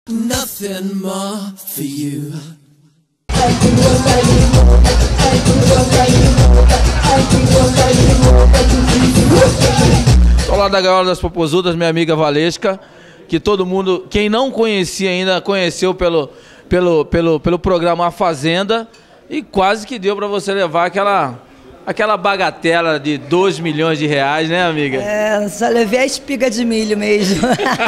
Nothing more for you. Olá da Gaiola das Popozudas, minha amiga Valesca, que todo mundo, quem não conhecia ainda, conheceu pelo programa A Fazenda, e quase que deu para você levar aquela bagatela de 2 milhões de reais, né, amiga? É, só levei a espiga de milho mesmo.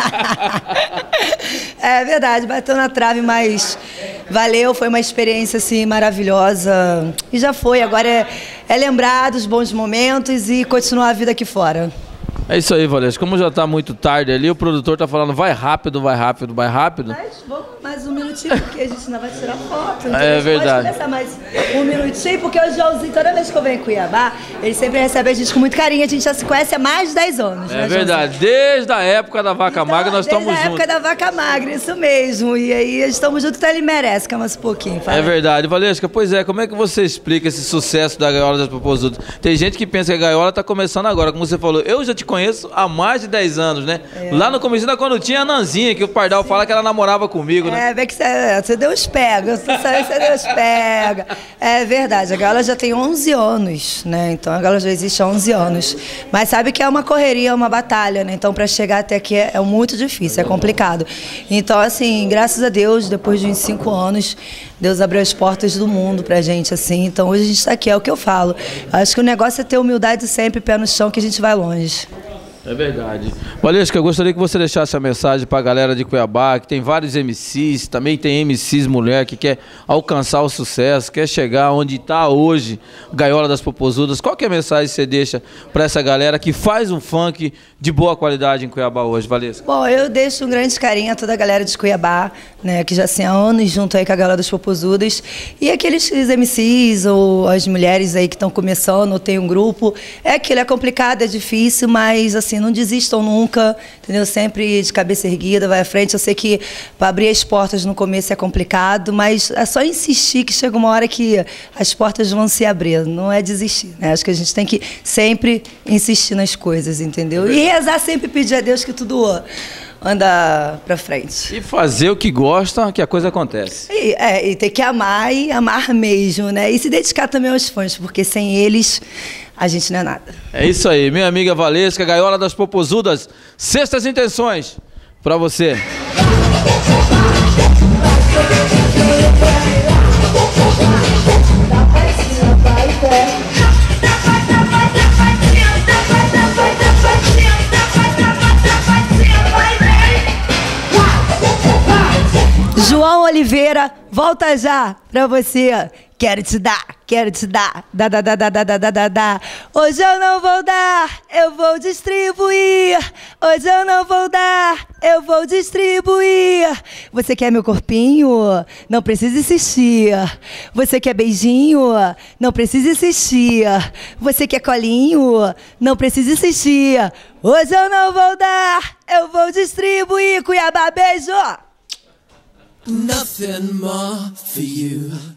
É verdade, bateu na trave, mas valeu, foi uma experiência assim maravilhosa. E já foi, agora é lembrar dos bons momentos e continuar a vida aqui fora. É isso aí, Valesca. Como já tá muito tarde ali, o produtor tá falando vai rápido, vai rápido, vai rápido. Mas vamos mais um minutinho, porque a gente ainda vai tirar foto. Então é verdade. Pode começar mais um minutinho, porque o Joãozinho, toda vez que eu venho em Cuiabá, ele sempre recebe a gente com muito carinho. A gente já se conhece há mais de 10 anos. É verdade. Desde a época da Vaca Magra nós estamos juntos. Desde a época da Vaca Magra, isso mesmo. E aí estamos juntos, então ele merece, calma um pouquinho. Fala. É verdade. Valesca, pois é, como é que você explica esse sucesso da Gaiola das Popozudas? Tem gente que pensa que a Gaiola tá começando agora, como você falou. Eu já te conheço há mais de 10 anos, né? É. Lá no começo, quando tinha a Nanzinha, que o Pardal fala que ela namorava comigo, né? É, vê que você deu uns pega, você deu uns pega. É verdade, a Gaiola já tem 11 anos, né? Então a Gaiola já existe há 11 anos. Mas sabe que é uma correria, é uma batalha, né? Então para chegar até aqui é muito difícil, é complicado. Então, assim, graças a Deus, depois de uns 5 anos, Deus abriu as portas do mundo pra gente, assim. Então hoje a gente tá aqui, é o que eu falo. Acho que o negócio é ter humildade sempre, pé no chão, que a gente vai longe. É verdade. Valesca, eu gostaria que você deixasse a mensagem para a galera de Cuiabá, que tem vários MCs, também tem MCs mulher que quer alcançar o sucesso, quer chegar onde está hoje, Gaiola das Popozudas. Qual que é a mensagem que você deixa para essa galera que faz um funk de boa qualidade em Cuiabá hoje, Valesca? Bom, eu deixo um grande carinho a toda a galera de Cuiabá, né, que já assim, há anos junto aí com a Gaiola das Popozudas, e aqueles MCs ou as mulheres aí que estão começando ou tem um grupo. É aquilo, é complicado, é difícil, mas assim, não desistam nunca, entendeu? Sempre de cabeça erguida, vai à frente. Eu sei que para abrir as portas no começo é complicado, mas é só insistir que chega uma hora que as portas vão se abrir, não é desistir, né? Acho que a gente tem que sempre insistir nas coisas, entendeu? E rezar, sempre pedir a Deus que tudo anda pra frente. E fazer o que gosta, que a coisa acontece. E ter que amar e amar mesmo, né? E se dedicar também aos fãs, porque sem eles a gente não é nada. É isso aí, minha amiga Valesca, Gaiola das Popozudas, sextas intenções pra você. João Oliveira, volta já pra você. Quero te dar, dá. Hoje eu não vou dar, eu vou distribuir. Hoje eu não vou dar, eu vou distribuir. Você quer meu corpinho? Não precisa insistir. Você quer beijinho? Não precisa insistir. Você quer colinho? Não precisa insistir. Hoje eu não vou dar, eu vou distribuir. Cuiabá, beijo! Nothing more for you.